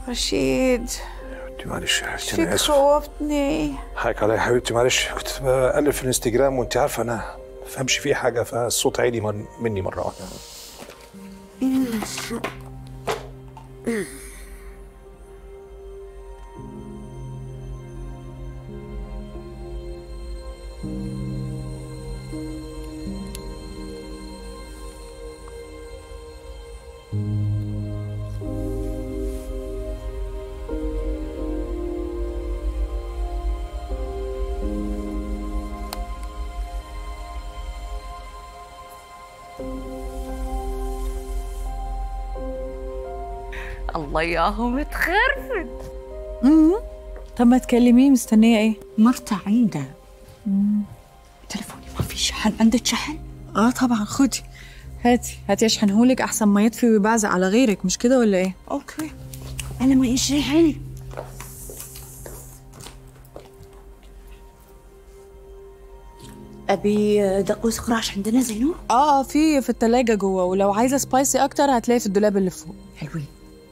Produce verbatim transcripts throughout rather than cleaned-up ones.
رشيد حبيبتي معلش يا حبيبتي شك انا اسف. خوفتني. حقك عليا يا حبيبتي معلش، كنت بقلب في الانستجرام وانت عارفه انا ما بفهمش فيه حاجه، فالصوت عالي من مني مره واحده. الله ياهم تخرفت. امم طب ما تكلميه، مستنيه ايه؟ مرته عنده تليفوني ما في شحن، عندك شحن؟ اه طبعا، خدي هاتي هاتي اشحنهولك احسن ما يطفي ويبعزق على غيرك، مش كده ولا ايه؟ اوكي انا ما يشحن. ابي دقوس قراش عندنا زينو؟ اه في في التلاجة جوه، ولو عايزه سبايسي اكتر هتلاقي في الدولاب اللي فوق. حلوين.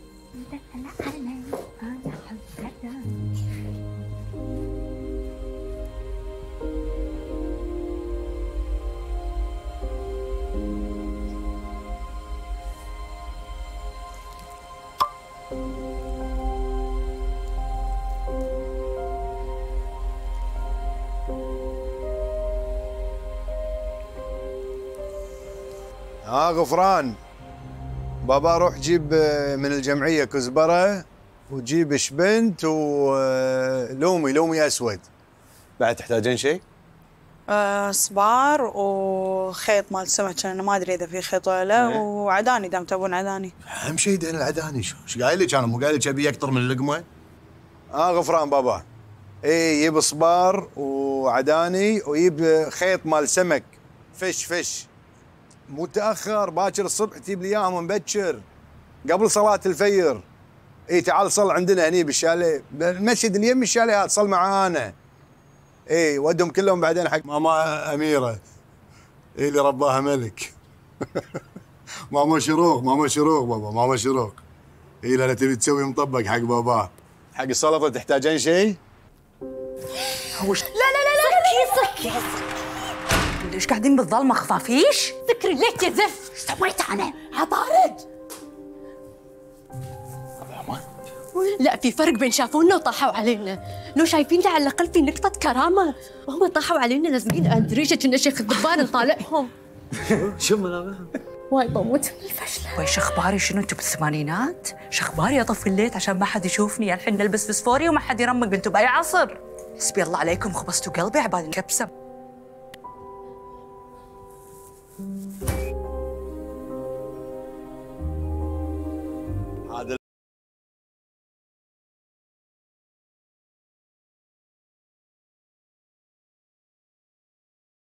ها غفران، بابا روح جيب من الجمعية كزبرة وجيب شبنت ولومي لومي أسود. بعد تحتاجين شيء؟ آه صبار وخيط مال سمك، انا ما ادري اذا في خيط ولا لا، وعداني دام تبون عداني. أهم شيء دين العداني. شو ايش قايل لك؟ أنا مو قايل لك أبي أكثر من اللقمة؟ ها غفران بابا، إي يجيب صبار وعداني ويجيب خيط مال سمك، فش فش مو تأخر، باكر الصبح تجيب لي اياهم مبكر قبل صلاة الفجر. اي تعال صل عندنا هني بالشاليه، المسجد اللي يم الشاليهات، صل معانا. اي ودهم كلهم بعدين حق ماما أميرة، اي اللي رباها ملك. ماما شروق، ماما شروق بابا، ماما شروق. اي لا تبي تسوي مطبق حق بابا. حق السلطة تحتاجين شيء؟ هوش لا لا لا لا سكي سكي. ليش قاعدين بالظلمة خفافيش؟ فكري ليك يا زف؟ ايش سويت انا؟ عطارد. لا في فرق بين شافونا وطاحوا علينا، لو شايفين على الاقل في نقطة كرامة، وهم طاحوا علينا لازمين عند ريشة كنا شيخ الذبان نطالعهم. شو ملامحهم؟ واي بموت من الفشلة. ويش اخباري؟ شنو انتم بالثمانينات؟ شو اخباري اطفي الليت عشان ما حد يشوفني؟ الحين نلبس فسفوري وما حد يرمق، انتم باي عصر؟ حسبي الله عليكم، خبصتوا قلبي عبالي كبسه.